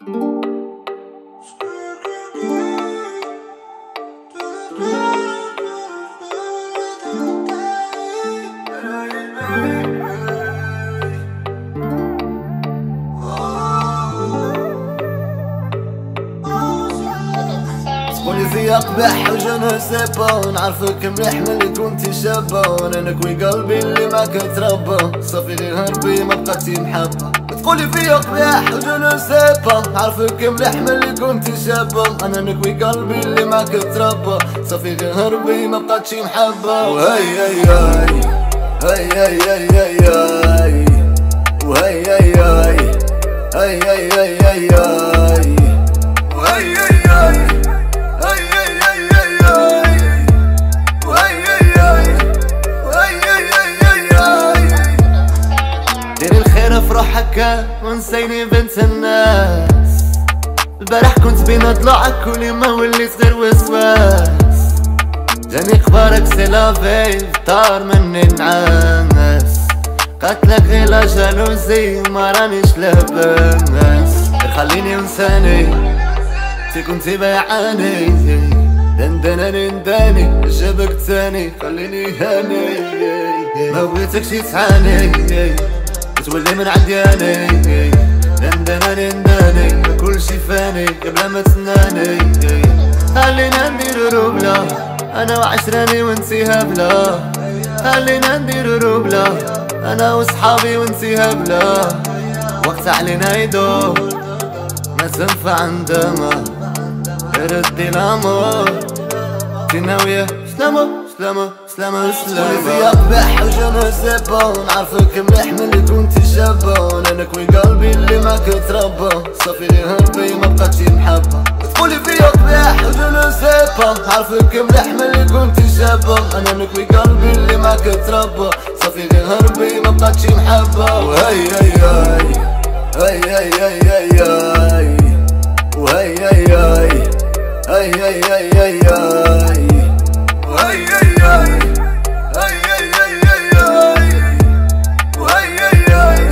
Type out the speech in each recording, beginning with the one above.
قولي في أقبح وجنه سيبا نعرفك مليح ملي كنتي شابة أنا كوي قلبي اللي معاك تربى صافي غير هربي ما بقاتي محبة تقولي في أقبح وجنه سيبا نعرفك مليح ملي كنتي شابة أنا نكوي قلبي اللي معاك تربى صافي غير هربي ما بقاتش محبة وهي هي هي هي هي هي هي وهي هي هي هي هي هي وهي هي ديري الخير في روحك ونسيني بنت الناس البارح كنت بين ضلوعك واليوم وليت غير وسواس جاني اخبارك سي لافي طار مني النعاس قاتلك غير لا جالوزي وما رانيش لاباس خليني انساني تي كنتي بايعاني دندناني نداني جابك تاني خليني هاني ما بغيتكش تعاني تولي من عندي اني دندناني نداني كلشي فاني قبل ما تناني خلينا نديرو روبلا انا وعشراني وانتي هبلا خلينا نديرو روبلا انا وصحابي وانتي هبلا وقت علينا يدور ما تنفع عندما ردي الامور كي ناوية سلامة سلامة سلامة سلامة في أقبح وجنه سيبا نعرفك مليح ملي كنتي شابة أنا نكوي قلبي اللي معاك تربى صافي غير هربي ما بقاتش محبة تقولي في أقبح وجنه سيبا نعرفك مليح ملي كنتي شابة أنا نكوي قلبي اللي معاك تربى صافي غير هربي ما بقاتش محبة وهي هي هي هي هي هي هي وهي هي هي هي هي هي هي وهي هي هي هي هي وهي هي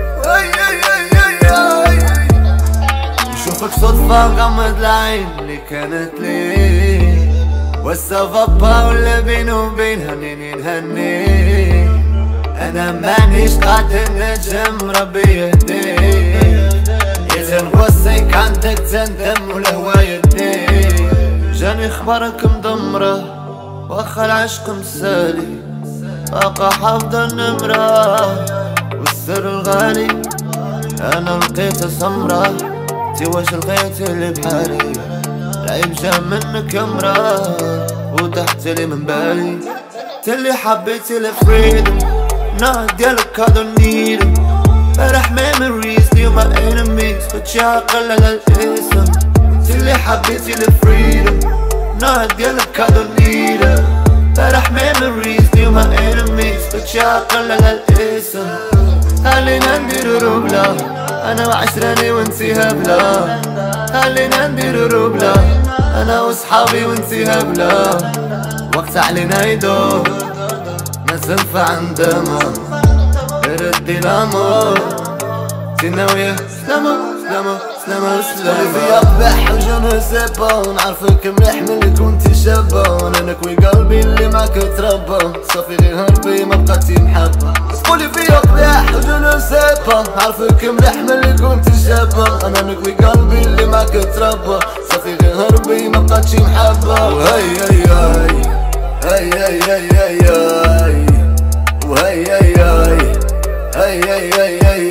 هي نشوفك صدفة مغمض العين اللي كانت لي والسافابا ولا بيني وبين هنيني نهني أنا مانيش قادر نجم ربي يهديك يتنغوصيك عندك تندم والهوا يديك جاني خبرك مدمرة واخا العشق مسالي باقا حافظة النمرة والسر الغالي انا لقيتها سمرة تي واش لقيت اللي بحالي العيب جا منك امرة وتحت لي من بالي تلي حبيتي الفريدم نار ديالك هذا النيدم فرح ميموريز دي ما انميز فتشي عقل على الاسم تلي حبيتي الفريدم نار ديالك هذا النيدم فرح ميموريز دي ما انميز فتشي عقل على الاسم خلينا نديرو روبلا انا وعشراني وانتي هبلا خلينا نديرو روبلا انا وصحابي وانتي هبلا وقت علينا يدور ما تنفع عندما ردي الامور كي ناوية سلامة سلامة سلامة سلامة في أقبح وجنه سيبا نعرفك مليح ملي كنتي شابة أنا نكوي قلبي اللي معاك تربى صافي غير هربي ما بقاتي محبة تقولي في أقبح وجنه سيبا نعرفك مليح ملي كنتي شابة أنا نكوي قلبي اللي معاك تربى صافي غير هربي ما بقاتش محبة وهي هي هي هي هي هي هي وهي هي هي هي هي هي